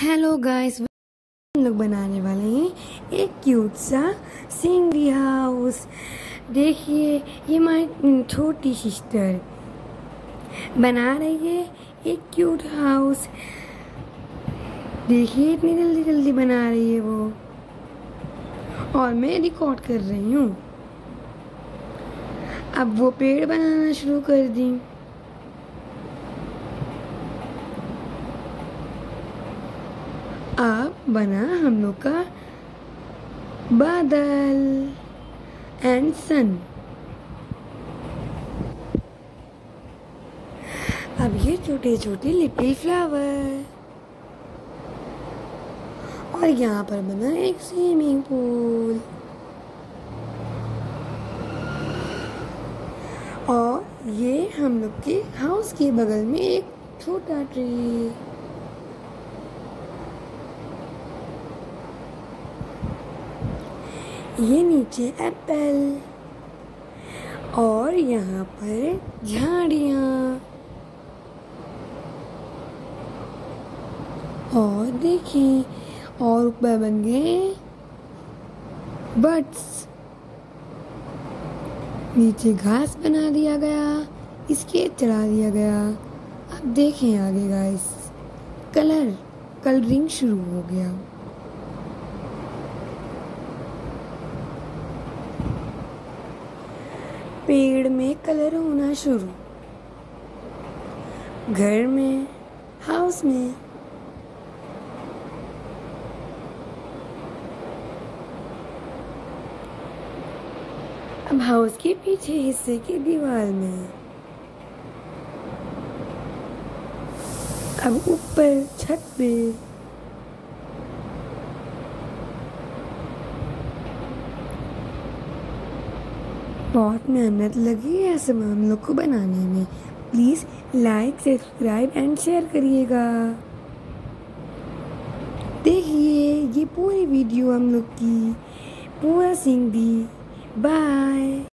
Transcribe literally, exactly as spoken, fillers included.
Hello guys, हम लोग बनाने वाले हैं एक क्यूट सा सीनरी हाउस। देखिए, ये हमारी छोटी सिस्टर बना रही है एक क्यूट हाउस। देखिए, इतनी जल्दी जल्दी बना रही है वो, और मैं रिकॉर्ड कर रही हूँ। अब वो पेड़ बनाना शुरू कर दी। अब बना हम लोग का बादल एंड सन। अब ये छोटे छोटे लिटिल फ्लावर, और यहाँ पर बना एक स्विमिंग पूल, और ये हम लोग के हाउस के बगल में एक छोटा ट्री। ये नीचे एप्पल, और यहाँ पर झाड़ियाँ, और देखिए, और ऊपर बन गए बर्ड्स। नीचे घास बना दिया गया, इसके चढ़ा दिया गया। अब देखें आगे गाइस, कलर कलरिंग शुरू हो गया। पेड़ में कलर होना शुरू, घर में, हाउस में। अब हाउस के पीछे हिस्से की दीवार में, अब ऊपर छत पे, बहुत मेहनत लगी है सब हम लोग को बनाने में। Please like, subscribe and share करिएगा। देखिए, ये पूरी वीडियो हम लोग की पूरा सीन दी। बाय।